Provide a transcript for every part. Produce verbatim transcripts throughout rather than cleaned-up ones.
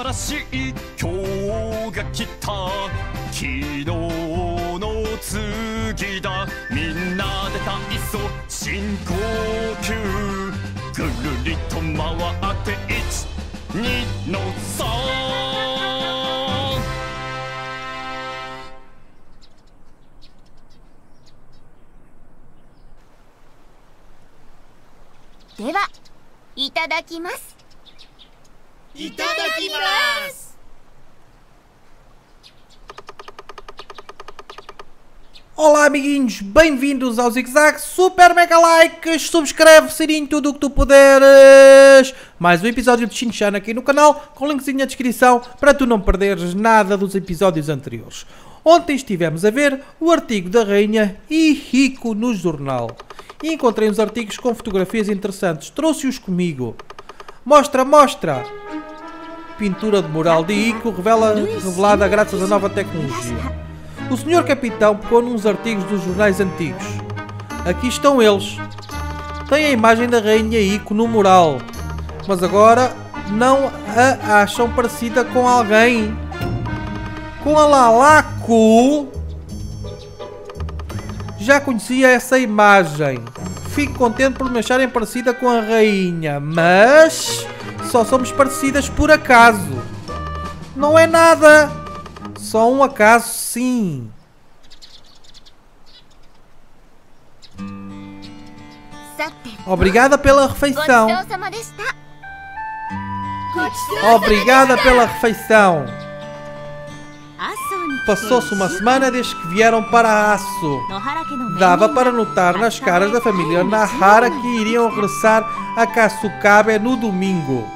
新しい今日が来た昨日の次だみんなで体操深呼吸ぐるりと回っていちにのさんではいただきます。 いただきます。 Olá amiguinhos, bem-vindos ao Zig Zag, super mega likes, subscreve, sininho, tudo o que tu puderes. Mais um episódio de Shin-Chan aqui no canal, com linkzinho na descrição para tu não perderes nada dos episódios anteriores. Ontem estivemos a ver o artigo da rainha Ihiko no jornal e encontrei uns artigos com fotografias interessantes, trouxe-os comigo. Mostra, mostra! Pintura de mural de Ihiko revela, revelada graças à nova tecnologia. O senhor capitão pegou nos artigos dos jornais antigos. Aqui estão eles. Tem a imagem da rainha Ihiko no mural. Mas agora não a acham parecida com alguém. Com a Lalako. Já conhecia essa imagem. Fico contente por me acharem parecida com a rainha. Mas só somos parecidas por acaso. Não é nada. Só um acaso, sim. Obrigada pela refeição. Obrigada pela refeição. Passou-se uma semana desde que vieram para Asso. Dava para notar nas caras da família Nahara que iriam regressar a Kasukabe no domingo.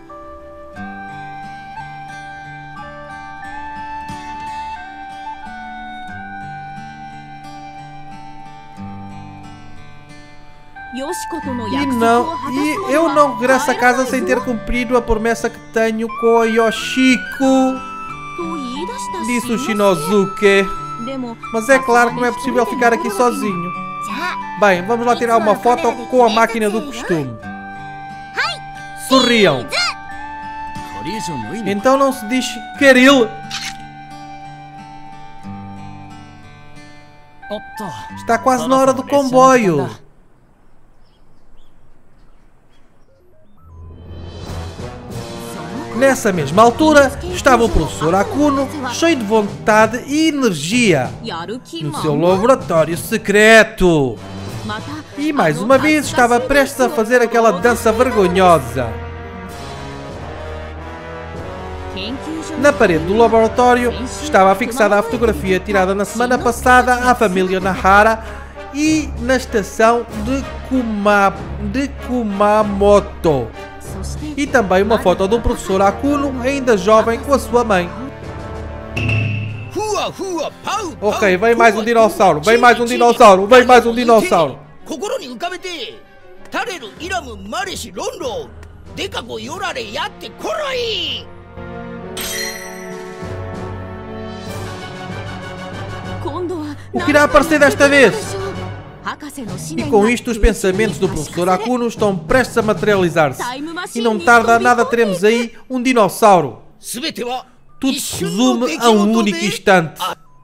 E não, e eu não regresso a casa sem ter cumprido a promessa que tenho com a Yoshiko, disse o Shinosuke. Mas é claro que não é possível ficar aqui sozinho. Bem, vamos lá tirar uma foto com a máquina do costume. Sorriam. Então não se diz Kiril. Está quase na hora do comboio. Nessa mesma altura, estava o professor Akuno, cheio de vontade e energia, no seu laboratório secreto. E mais uma vez estava prestes a fazer aquela dança vergonhosa. Na parede do laboratório estava fixada a fotografia tirada na semana passada à família Nahara e na estação de, Kuma, de Kumamoto. E também uma foto do professor Akuno, ainda jovem, com a sua mãe. Ok, vem mais um dinossauro, vem mais um dinossauro, vem mais um dinossauro. O que irá aparecer desta vez? E com isto os pensamentos do professor Akuno estão prestes a materializar-se. E não tarda nada teremos aí um dinossauro. Tudo se resume a um único instante.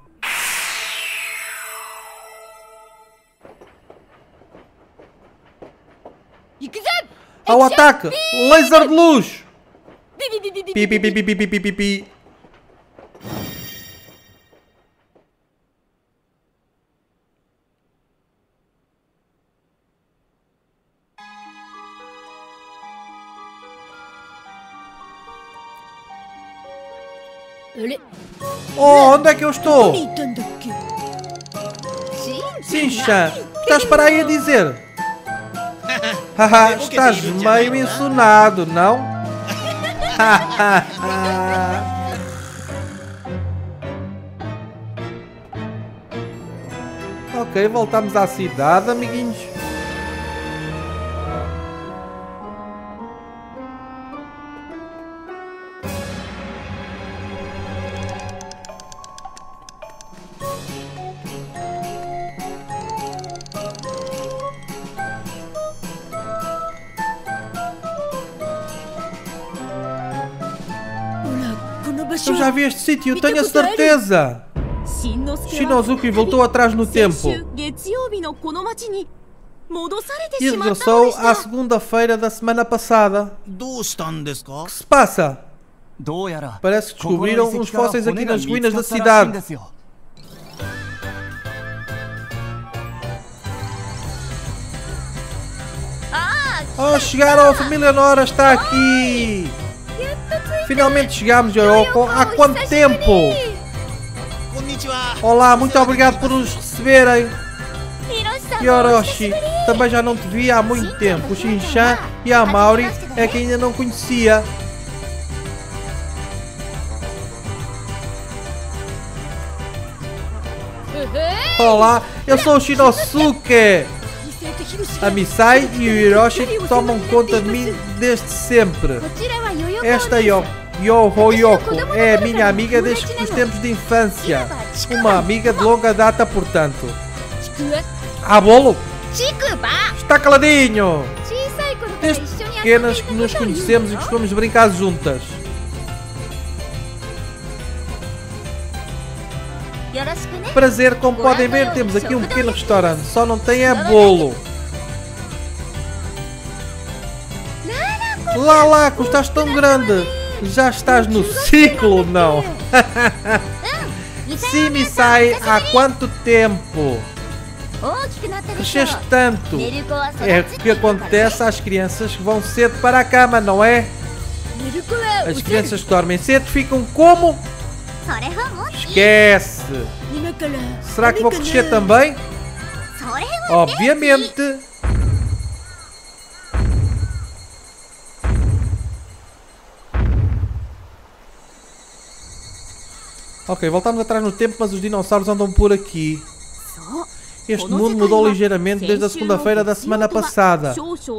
Ao ataque! Laser de luz! Pi pi pi pi pi pi pi pi. Oh, onde é que eu estou? Shin-Chan, estás para aí a dizer? Haha, estás meio ensunado, não? Ok, voltamos à cidade, amiguinhos. Eu já vi este sítio, eu tenho a certeza. Shinosuke voltou atrás no tempo e regressou à segunda-feira da semana passada. O que se passa? Parece que descobriram uns fósseis aqui nas ruínas da cidade. Oh, chegaram, a família Nora está aqui. Finalmente chegámos, Yoroko. Há quanto tempo? Olá, muito obrigado por nos receberem. Yoroshi, também já não te vi há muito tempo. O Shinchan e a Mauri é que ainda não conhecia. Olá, eu sou o Shinosuke. A Misai e o Hiroshi tomam conta de mim desde sempre. Esta Yo Yoho Yoko é a minha amiga desde os tempos de infância. Uma amiga de longa data, portanto. Ah, bolo? Está caladinho! Desde pequenas que nos conhecemos e costumamos brincar juntas. Prazer, como podem ver, temos aqui um pequeno restaurante. Só não tem é bolo. Lá, lá, estás tão grande. Já estás no ciclo, não? Sim, Misai, há quanto tempo? Cresceste tanto. É o que acontece às crianças que vão cedo para a cama, não é? As crianças que dormem cedo ficam como? Esquece. Será que vou crescer também? Obviamente. Ok, voltamos atrás no tempo, mas os dinossauros andam por aqui. Este mundo mudou ligeiramente desde a segunda-feira da semana passada.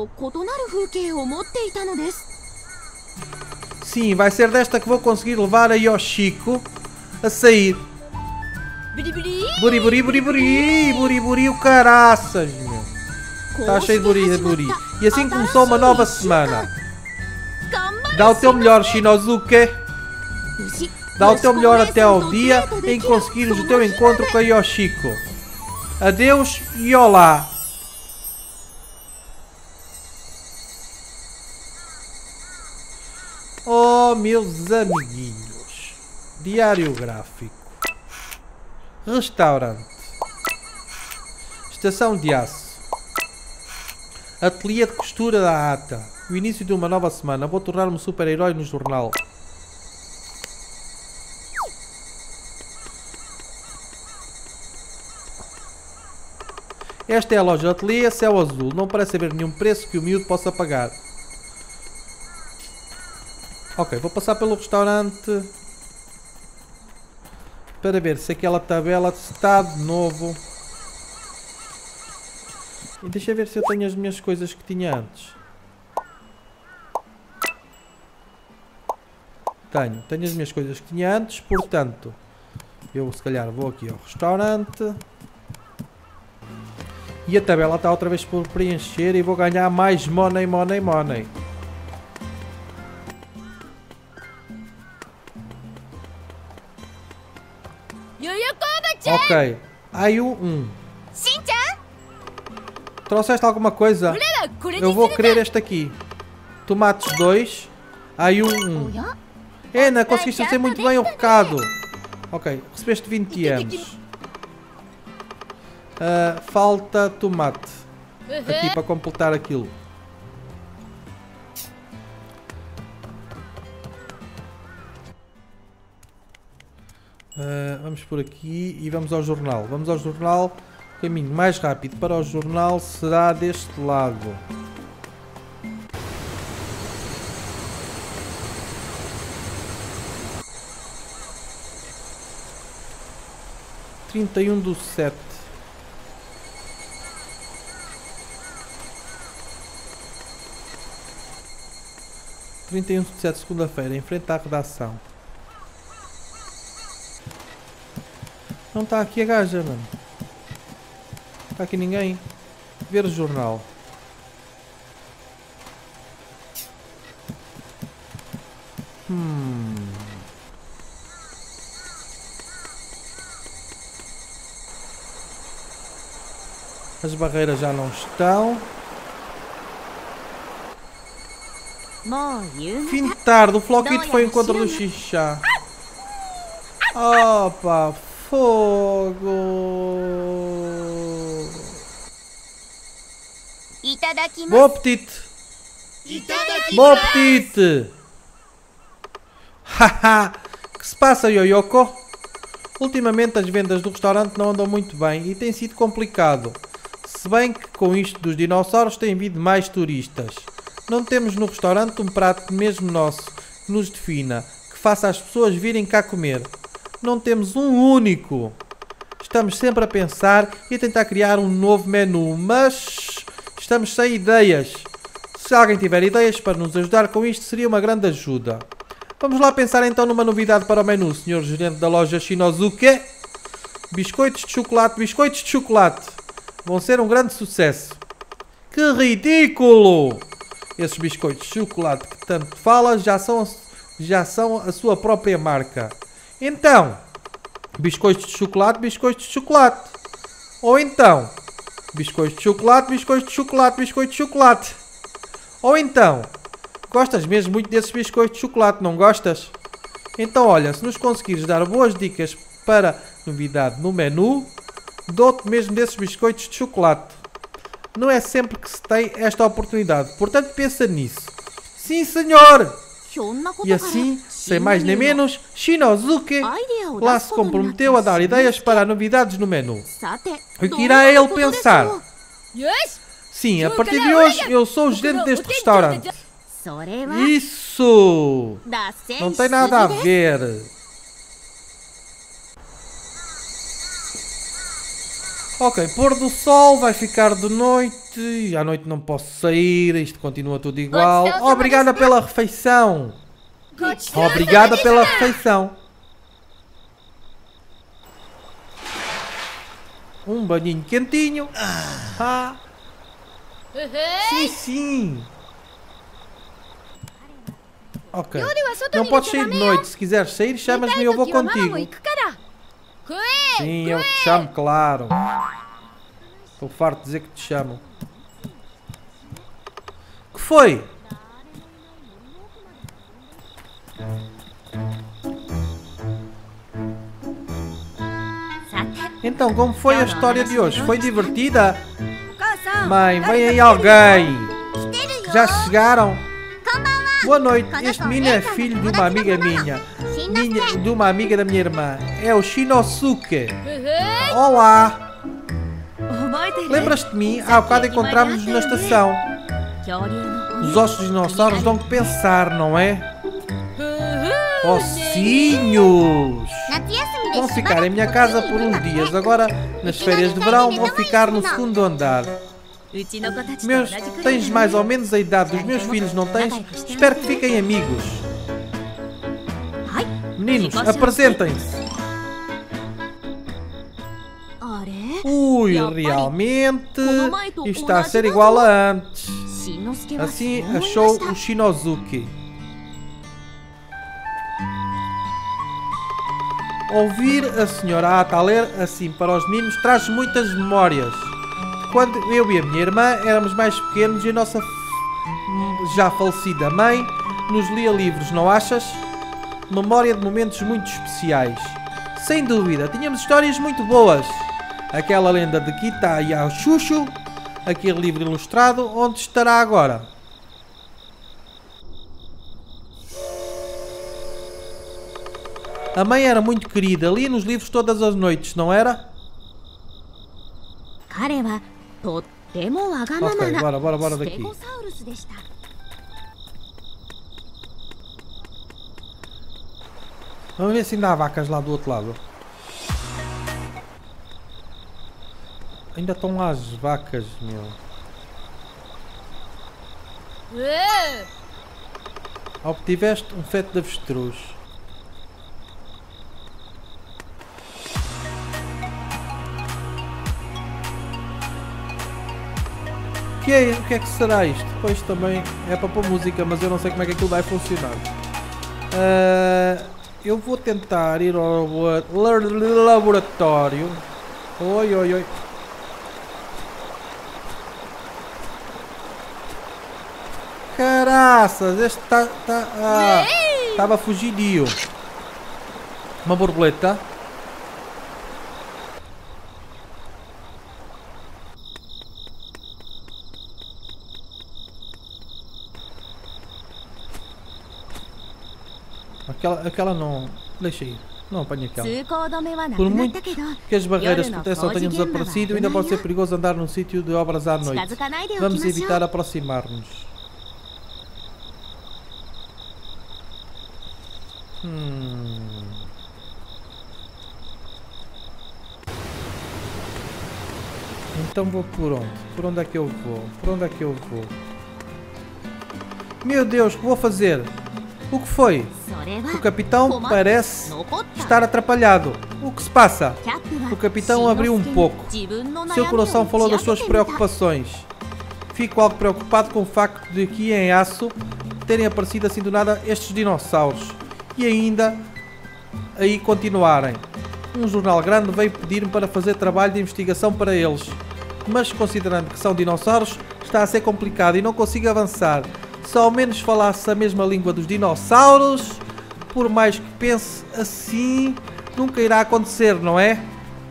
Sim, vai ser desta que vou conseguir levar a Yoshiko a sair. Buri, buri, buri, buri, buri, buri, o caraças, meu. Está cheio de buri, buri. E assim começou uma nova semana. Dá o teu melhor, Shinosuke. Dá o teu melhor até ao dia em conseguires o teu encontro com a Yoshiko. Adeus e olá. Oh, meus amiguinhos. Diário gráfico. Restaurante. Estação de aço. Ateliê de costura da Ata. O início de uma nova semana. Vou tornar-me super-herói no jornal. Esta é a loja de ateliê, céu azul. Não parece haver nenhum preço que o miúdo possa pagar. Ok, vou passar pelo restaurante para ver se aquela tabela está de novo. E deixa eu ver se eu tenho as minhas coisas que tinha antes. Tenho, tenho as minhas coisas que tinha antes, portanto, eu se calhar vou aqui ao restaurante. E a tabela está outra vez por preencher e vou ganhar mais money, money, money. Ok. Ayu um. Trouxeste alguma coisa? Eu vou querer este aqui. Tomates dois. Ayu um. Ana, conseguiste fazer muito bem o recado. Ok, recebeste vinte ienes. Uh, falta tomate aqui para completar aquilo. Uh, vamos por aqui e vamos ao jornal. Vamos ao jornal. O caminho mais rápido para o jornal será deste lado. trinta e um do sete. trinta e um de sete, segunda-feira, em frente à redação. Não está aqui a gaja, mano. Não está aqui ninguém. Ver o jornal. Hum. As barreiras já não estão. Fim de tarde, o Floquito foi ao encontro do Xixá. Opa, fogo! Bom apetite! Bom apetite! Haha! Que se passa, Yoyoko? Ultimamente as vendas do restaurante não andam muito bem e tem sido complicado. Se bem que com isto dos dinossauros tem vindo mais turistas. Não temos no restaurante um prato mesmo nosso que nos defina, que faça as pessoas virem cá comer. Não temos um único. Estamos sempre a pensar e a tentar criar um novo menu, mas estamos sem ideias. Se alguém tiver ideias para nos ajudar com isto, seria uma grande ajuda. Vamos lá pensar então numa novidade para o menu, senhor gerente da loja Shinozuke. Biscoitos de chocolate, biscoitos de chocolate. Vão ser um grande sucesso. Que ridículo! Esses biscoitos de chocolate que tanto fala já são, já são a sua própria marca. Então, biscoitos de chocolate, biscoitos de chocolate. Ou então, biscoitos de chocolate, biscoitos de chocolate, biscoitos de chocolate. Ou então, gostas mesmo muito desses biscoitos de chocolate, não gostas? Então olha, se nos conseguires dar boas dicas para novidade no menu, dou-te mesmo desses biscoitos de chocolate. Não é sempre que se tem esta oportunidade, portanto pensa nisso. Sim, senhor! E assim, sem mais nem menos, Shinozuke lá se comprometeu a dar ideias para novidades no menu. O que irá ele pensar? Sim, a partir de hoje eu sou o gerente deste restaurante. Isso! Não tem nada a ver. Ok, pôr do sol, vai ficar de noite. E à noite não posso sair, isto continua tudo igual. Obrigada pela refeição. Obrigada pela refeição. Um banhinho quentinho. Ah. Sim, sim. Ok. Não podes sair de noite. Se quiseres sair, chamas-me e eu vou contigo. Sim, eu te chamo, claro. Estou farto de dizer que te chamo. Que foi? Então, como foi a história de hoje? Foi divertida? Mãe, vem aí alguém. Já chegaram? Boa noite, este menino é filho de uma amiga minha. minha de uma amiga da minha irmã. É o Shinosuke. Olá. Lembras-te de mim? Há bocado encontramos-nos na estação. Os ossos dos dinossauros dão que pensar, não é? Ossinhos! Vão ficar em minha casa por uns dias. Agora, nas férias de verão, vão ficar no segundo andar. Meus, tens mais ou menos a idade dos meus filhos, não tens? Espero que fiquem amigos. Meninos, apresentem-se. Ui, realmente isto está a ser igual a antes. Assim achou o Shinozuke. Ouvir a senhora Ata a ler assim para os meninos traz muitas memórias. Quando eu e a minha irmã éramos mais pequenos e a nossa já falecida mãe nos lia livros, não achas? Memória de momentos muito especiais. Sem dúvida, tínhamos histórias muito boas. Aquela lenda de Kita Yashushu, aquele livro ilustrado, onde estará agora? A mãe era muito querida, lia nos livros todas as noites, não era? Ok, bora, bora, bora daqui. Vamos ver se ainda há vacas lá do outro lado. Ainda estão lá as vacas, meu. Obtiveste um feto de avestruz. O que é, o que é que será isto? Pois também é para pôr música, mas eu não sei como é que aquilo vai funcionar. Uh, eu vou tentar ir ao laboratório. Oi, oi, oi. caraças, este está... Tá, ah, estava fugidio. Uma borboleta. Aquela, aquela não... Deixa aí. Não apanha aquela. Por muito que as barreiras de proteção tenham desaparecido, ainda pode ser perigoso andar num sítio de obras à noite. Vamos evitar aproximar-nos. Hum. Então vou por onde? Por onde é que eu vou? Por onde é que eu vou? Meu Deus, o que vou fazer? O que foi? O capitão parece estar atrapalhado. O que se passa? O capitão abriu um pouco. Seu coração falou das suas preocupações. Fico algo preocupado com o facto de aqui em Aço terem aparecido assim do nada estes dinossauros. E ainda aí continuarem. Um jornal grande veio pedir-me para fazer trabalho de investigação para eles. Mas considerando que são dinossauros, está a ser complicado e não consigo avançar. Se ao menos falasse a mesma língua dos dinossauros, por mais que pense assim, nunca irá acontecer, não é?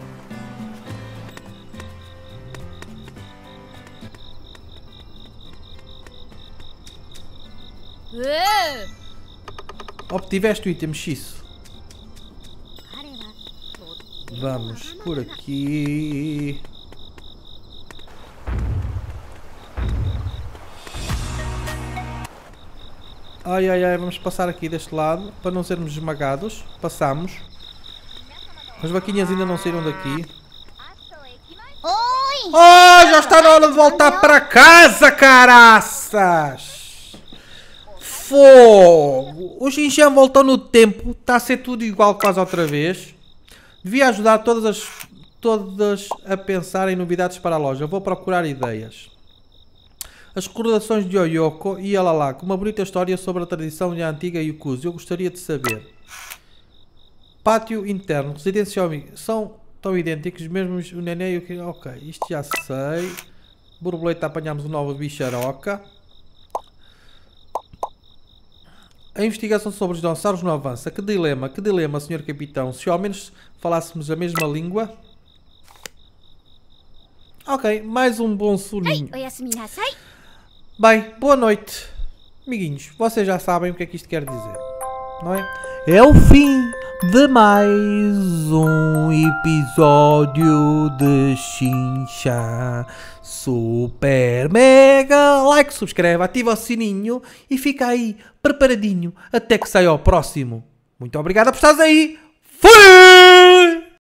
Obtiveste o item X. Vamos por aqui. Ai, ai, ai, vamos passar aqui deste lado para não sermos esmagados. Passamos. As vaquinhas ainda não saíram daqui. Oh, já está na hora de voltar para casa, caraças! Fogo! O Xinxan voltou no tempo. Está a ser tudo igual quase outra vez. Devia ajudar todas as todas a pensar em novidades para a loja. Vou procurar ideias. As recordações de Oyoko e Alalá, com uma bonita história sobre a tradição de antiga Yakuza. Eu gostaria de saber. Pátio interno, residência amiga. São tão idênticos, mesmo o neném e o que... Ok, isto já sei. Borboleta, apanhamos uma nova bicharoca. A investigação sobre os dinossauros não avança. Que dilema, que dilema, senhor capitão. Se ao menos falássemos a mesma língua. Ok, mais um bom soninho. Bem, boa noite, amiguinhos. Vocês já sabem o que é que isto quer dizer, não é? É o fim de mais um episódio de Xinxan Super Mega Like. Subscreve, ativa o sininho e fica aí preparadinho até que saia o próximo. Muito obrigado por estares aí. Fui!